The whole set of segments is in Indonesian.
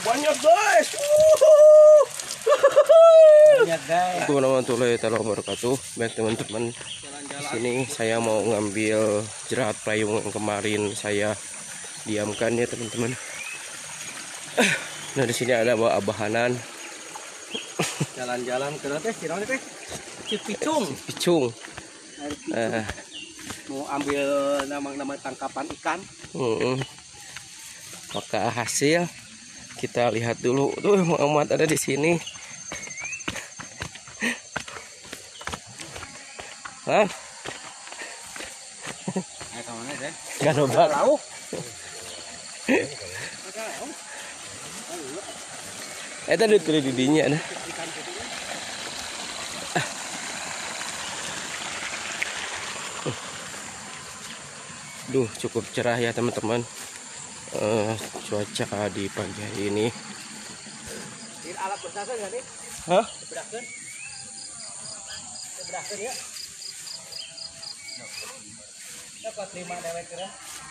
banyak guys. Banyak guys. Assalamualaikum warahmatullahi wabarakatuh. Baik teman-teman, di sini saya mau ngambil jerat payung yang kemarin saya diamkan ya teman-teman. Nah di sini ada bawa abahanan. Jalan-jalan ke teh, kira teh Cipicung. Picung. Mau ambil nama tangkapan ikan. Maka hasil kita lihat dulu. Tuh Muhammad ada di sini. Hah? Ayo kemana deh? Gak nobat. Lauk. Tadi tuh didinya nah. Duh, cukup cerah ya teman-teman. Cuaca di pagi hari ini. Ini alat bersasan nggak nih? Hah? Berakan? Berakan ya? Dapat 5 dewek kira.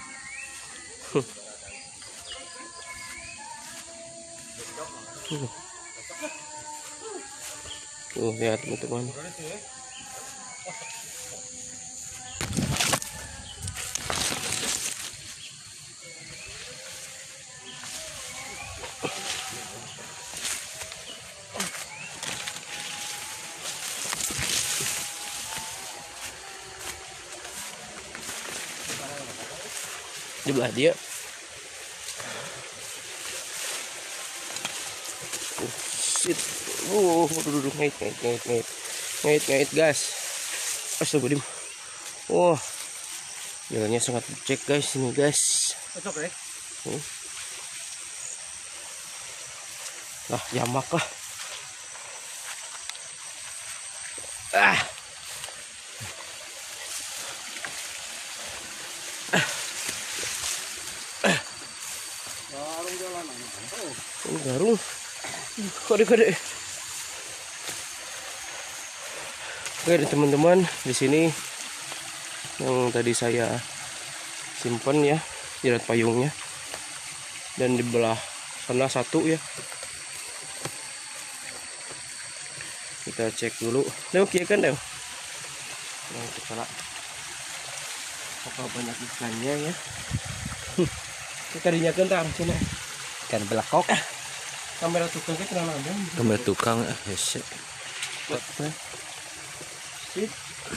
Tuh lihat teman-teman. Di belah dia. Shit. Duduk ngait guys. Astagfirullahaladzim. Wah, jalannya sangat becek guys ini guys. Cocok deh. Lah jamak lah. Garung jalanan. Ini garung. Kode. Oke teman-teman, di sini yang tadi saya simpan ya jerat payungnya, dan di belah sana satu ya. Kita cek dulu. Oke kan Dew? Nah, kita lah. Apa banyak ikannya ya? Kita dinyakan tang sini. Ikan belakok. Kamera tukang kita kenal ada. Kamera tukang sih. Sip.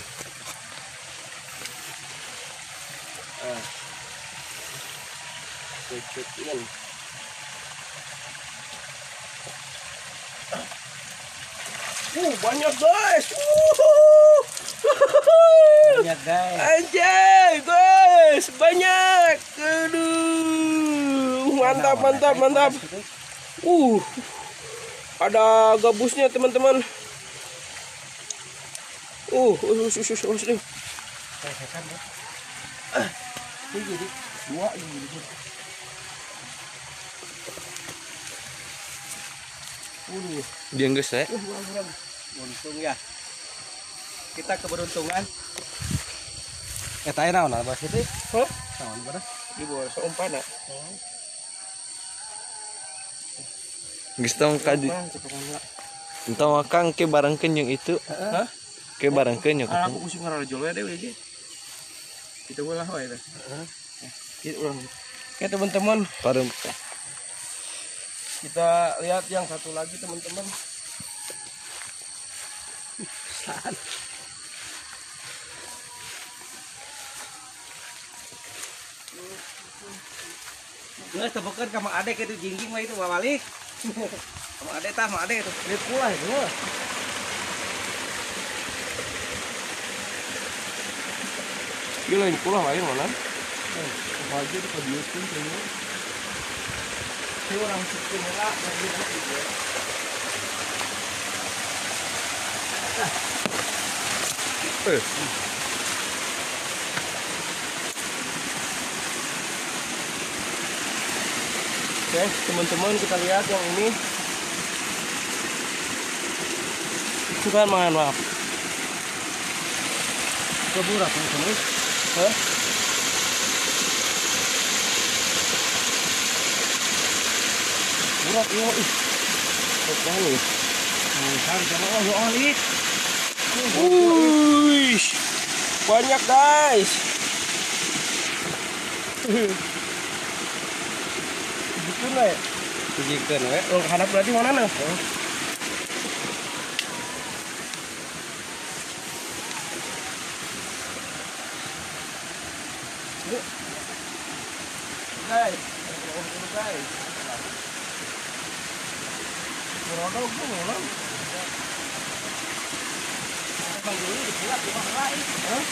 Cek ini. Banyak guys. Banyak guys. Anjay guys, banyak. Aduh, mantap. Ada gabusnya teman-teman. Ini jadi dua ini. Dia enggak saya. Untung ya. Kita keberuntungan. Eta naon apa sih teh? Hah? Naon bara? Di bawah seumpana. Geus tong kadi. Entah Kang ke barangkeun yang itu. Hah? Ke barangkeun yang Aku usung ngarajol ya dewe ge. Kita ulah wae teh. Kita ulang. Oke teman-teman, Parem. kita lihat yang satu lagi teman-teman. Nggak tebakan sama adek itu jingging mah itu balik. Sama adek itu. Lihat pula itu. Gila ini pula lain mana? Apa aja di padiusin kayaknya. Ini orang suku ngelak lagi juga. Oke teman-teman, kita lihat yang ini. Bukan, maaf. Keburak teman-teman. Hah? berat yo. Ih. Wih, banyak guys. Bikin lah ya. Bikin ya. Oh, hadap berarti mana nih? Guys, guys. Merodok gimana? Bang dulu dibuat di bawah lain. Hah?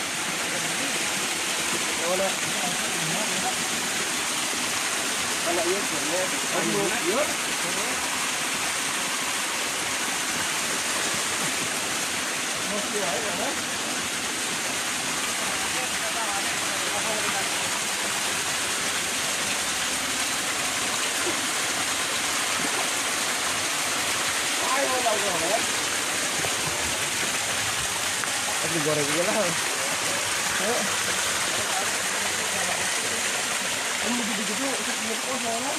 Mana? Anak iya sebenarnya. Aduh, iya. Masih ada kan? Ayo lah. Digoreng aja lah. Ayo. Ini gitu-gitu untuk soalnya.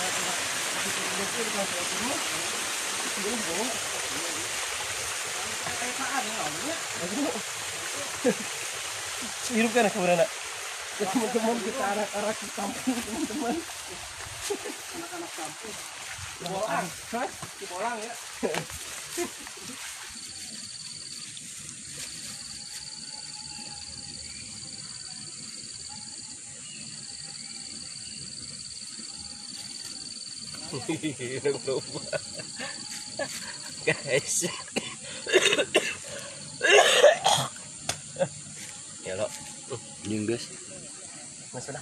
Hirup kan kemudian nak. Teman-teman kita arah ke kampung teman-teman. Anak-anak kampung. Bolang, hah? Bolang ya. Guys. Ya lo. Jengges. Masalah.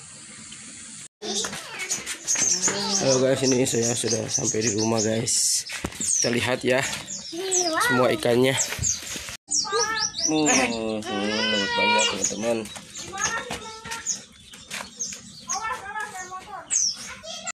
Halo guys, ini saya sudah sampai di rumah guys. Kita lihat ya semua ikannya. Banyak teman-teman.